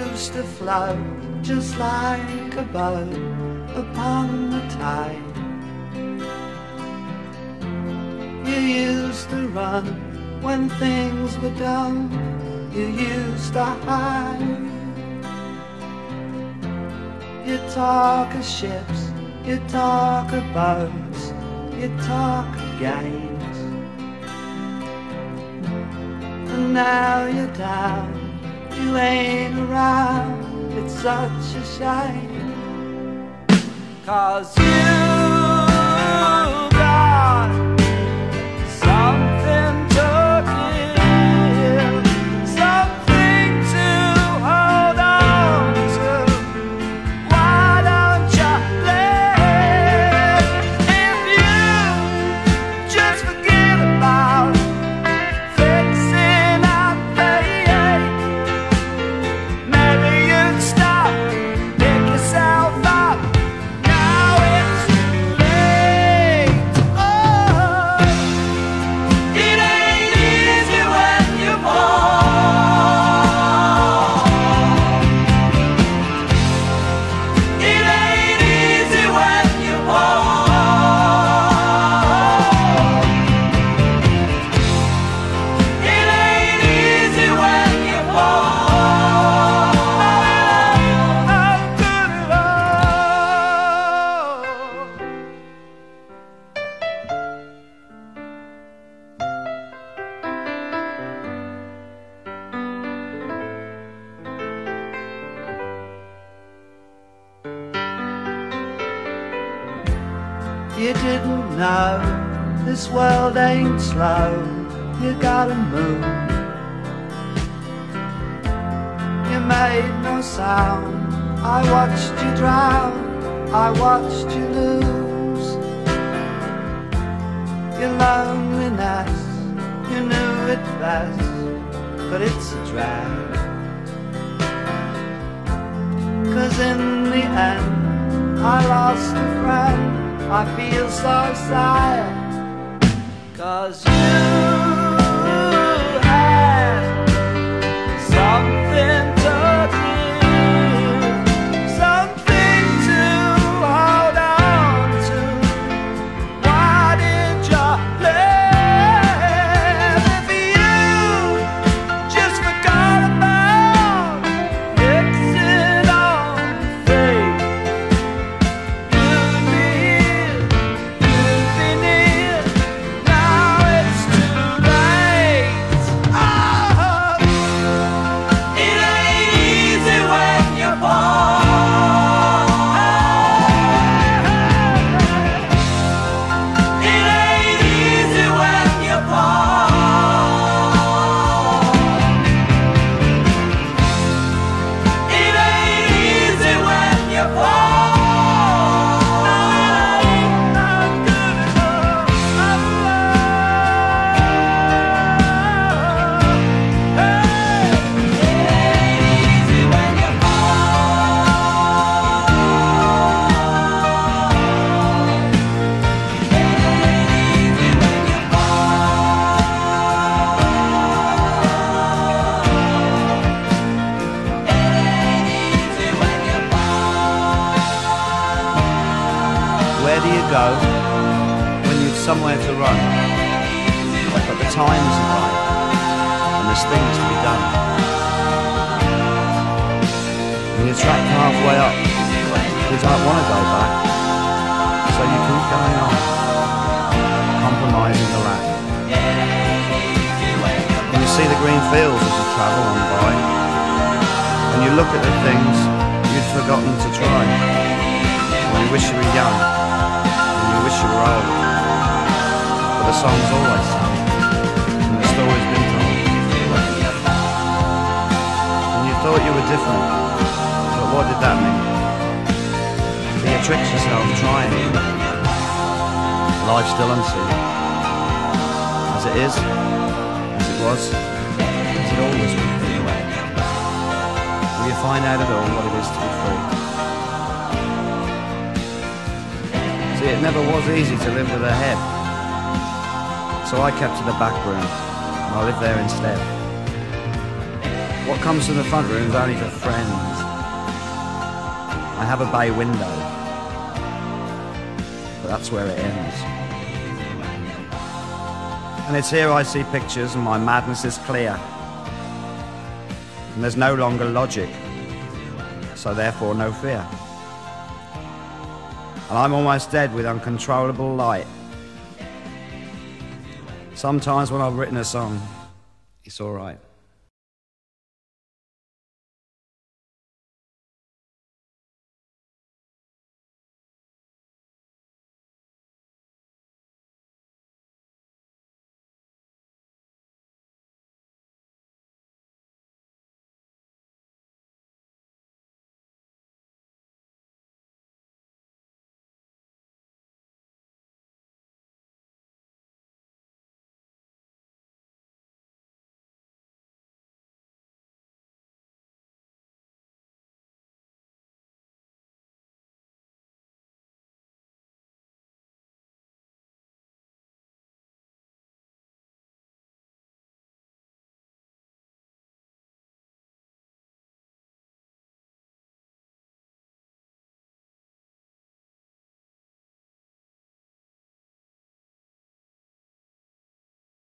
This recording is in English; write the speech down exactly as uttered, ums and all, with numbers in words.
used to float just like a boat upon the tide. You used to run when things were done. You used to hide. You talk of ships, you talk of boats, you talk of games. And now you're down, you ain't around. It's such a shame, 'cause you got something to give, something to hold on to. Why don't you live? If you just forget about fixing up fate, maybe you'd stop, pick yourself up. Now it's too late. Oh, it ain't easy when you fall. It ain't easy when you fall. It ain't easy when you fall. Not good at all. You didn't know this world ain't slow. You gotta move. You made no sound. I watched you drown. I watched you lose. Your loneliness, you knew it best, but it's a drag. 'Cause in the end, I lost a friend. I feel so sad, 'cause you had something to give, something to hold on to. Why did you live? If you just forgot about fixing on fate, you'd be here, you'd be near. Now it's too late. Oh, it ain't easy when you fall. It ain't easy when you fall. It ain't easy when you fall. No, it ain't not good enough. Hey, it ain't easy when you fall. It ain't easy when you fall. It ain't easy when you fall. Where do you go when you've somewhere to run, but the time isn't right and there's things to be done? And you're trapped halfway up, you don't want to go back, so you keep going on, compromising the lack. And you see the green fields as you travel on by, and you look at the things you'd forgotten to try. And you wish you were young, and you wish you were old, but the song's always sung, and the story's been told. And you thought you were different, but what did that mean? But you tricked yourself trying. Life still unseen, as it is, as it was, as it always will be. Will you find out at all what it is to be free? See, it never was easy to live with a head, so I kept to the back room, and I lived there instead. What comes from the front room is only for friends. I have a bay window, but that's where it ends. And it's here I see pictures and my madness is clear. And there's no longer logic, so therefore no fear. And I'm almost dead with uncontrollable light. Sometimes when I've written a song, it's all right.